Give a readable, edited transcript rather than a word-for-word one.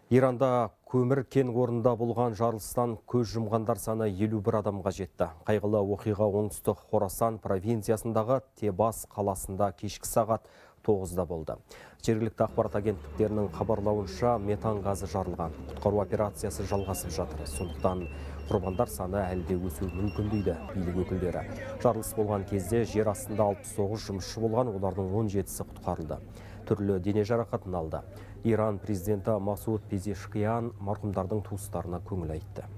Иранда көмір кен орнында болған жарылыстан көз жұмғандар саны 51 адамға жетті. Қайғылы оқиға оңтүстік Хорасан провинциясындағы Тебас қаласында кешкі сағат 9-да болды. Жергілікті ақпарат агенттіктерінің хабарлауынша метан газы жарылған. Құтқару операциясы жалғасып жатыр. Сондықтан құрбандар саны әлі де өсуі мүмкін дейді билік өкілдері. Жарылыс болған кезде жер астында 69 жұмысшы болған, олардың 17-сі құтқарылды. Түрлі дене жарақатын алды. Иран президенті Масуд Пезешкиян марқұмдардың туыстарына көңіл айтты.